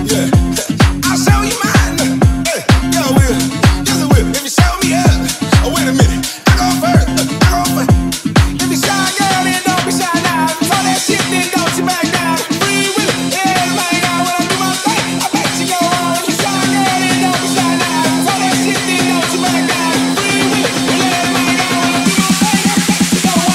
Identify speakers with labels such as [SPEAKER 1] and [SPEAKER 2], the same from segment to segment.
[SPEAKER 1] Yeah. I'll show you mine. Hey, yeah, I will. Yes, I will. If you show me up. Oh, wait a minute. I go first. I go first. If you shy, girl, then don't be shy now. Throw that shit, then don't you back down. Free will it. Yeah, man, now when I do my thing, I bet you go on. If you shy, girl, then don't be shy now. Throw that shit, then don't you back down. Free will it. Yeah, man, now when I do my thing, I bet you go on.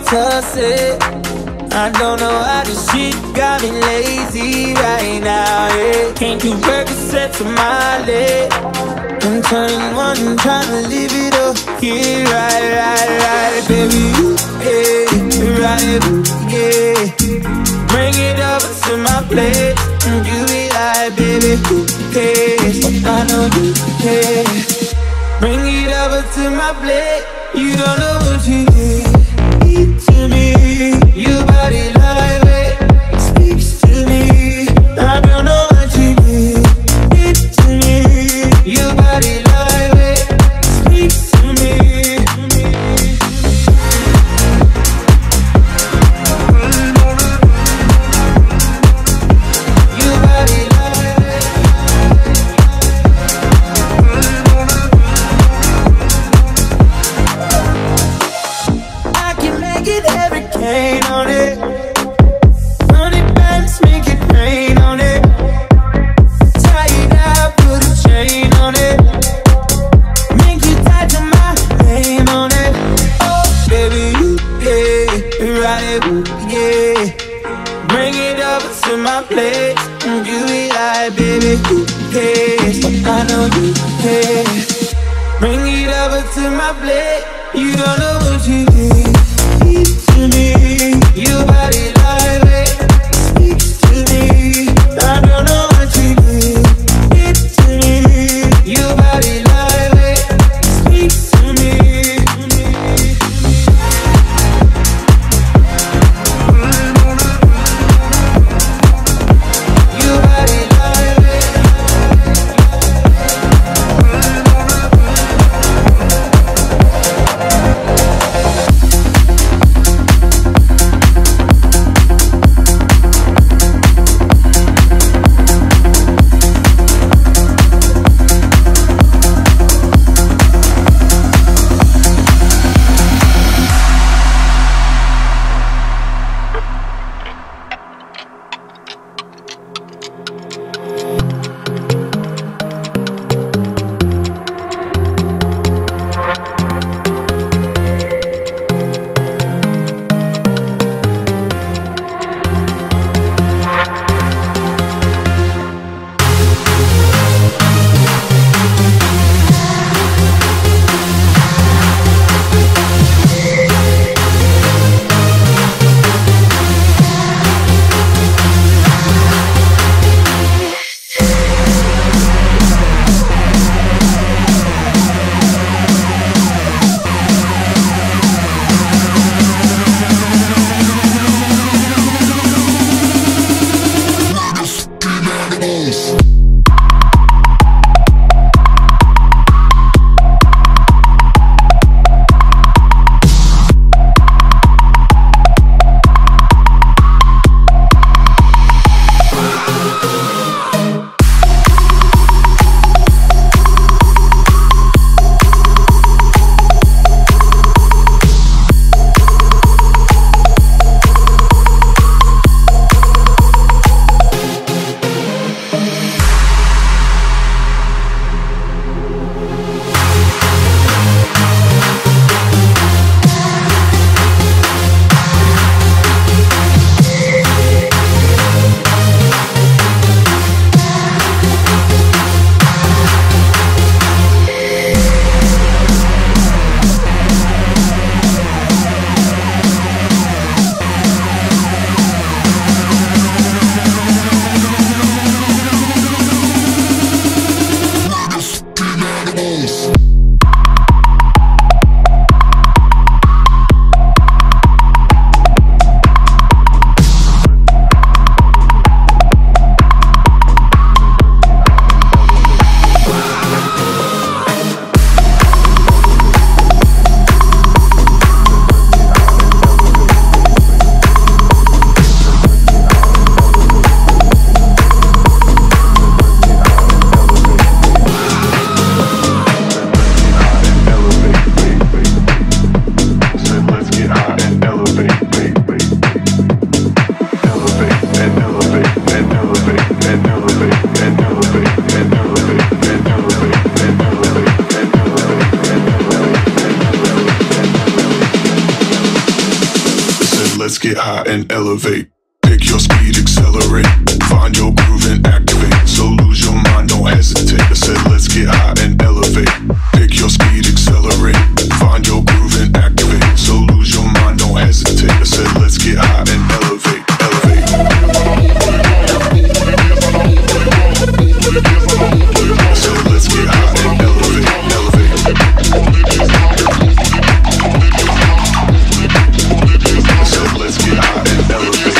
[SPEAKER 1] toss it. I don't know how this shit got me lazy right now, yeah. Can't do Percocets to my leg. I'm turning one, trying to live it up. Yeah, right, baby, yeah, right, yeah. Bring it over to my place and do it like, baby, yeah. I know you care. Bring it over to my plate. You don't know what you need to me. Your body like it speaks to me. I don't know what you need to me. Your body like it speaks to me. Your body like it. I can make it hurricane on it. Run it back, make it rain on it. Tie it out, put a chain on it. Make you tied to my name on it. Oh, baby, you, yeah, right, yeah. Bring it over to my place and do it like, baby, yeah. I know you care. Bring it over to my plate. You don't know what you need to me. Your body like it speaks to me. I don't know what you need to me. Your body like it speaks to me. Your body like it. get high and elevate. Pick your speed, accelerate. Find your groove and activate. So lose your mind, don't hesitate. I said let's get high and elevate. Pick your speed, accelerate. Find your groove and activate. So lose your mind, don't hesitate. I said let's get high and elevate. Elevate. I said let's get high and elevate. Elevate. I said let's get high and elevate.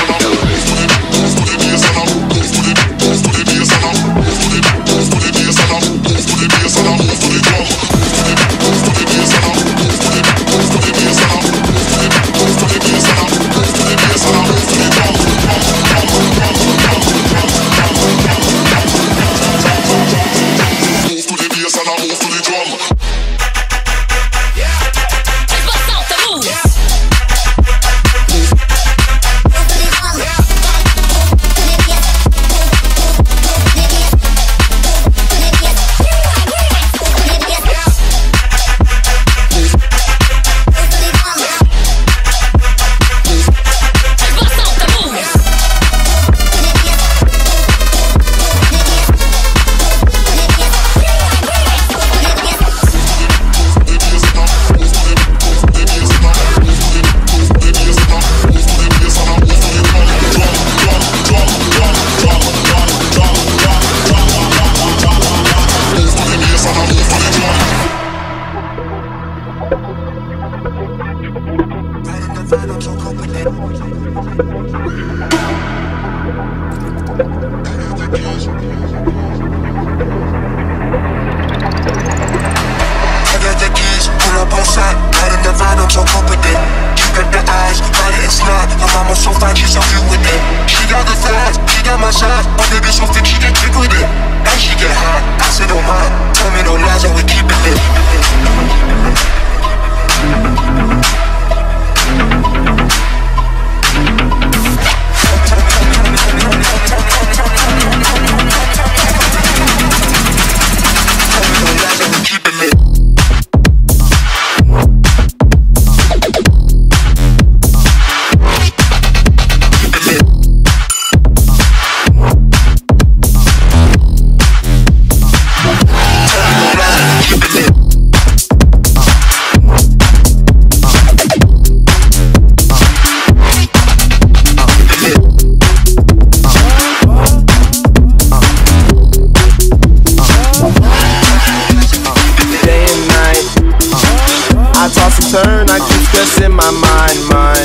[SPEAKER 2] turn, I keep stressing my mind.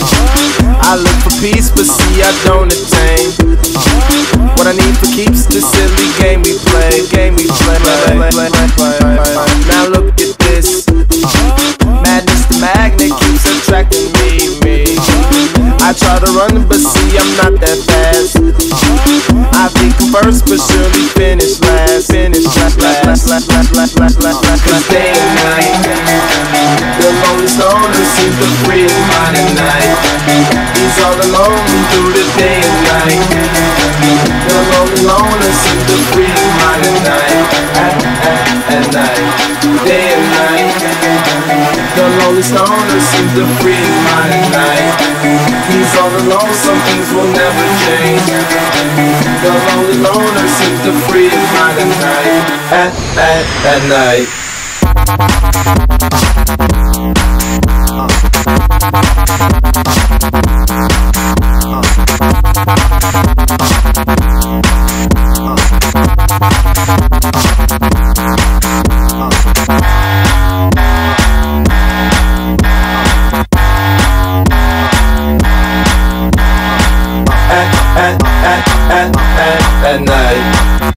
[SPEAKER 2] I look for peace, but see I don't attain what I need for keeps the silly game we play. Now look at this, madness, the magnet keeps attracting me. I try to run, but see I'm not that fast. I think I'm first, but surely finish last. Cause day and night, the lonely stoner seems to free his mind at night. He's all alone through the day and night. The lonely loner seems to free his mind at night. At night, day and night. The lonely stoner seems to free his mind at night. He's all alone, some things will never change. The lonely loner seems to free his mind at night. At night.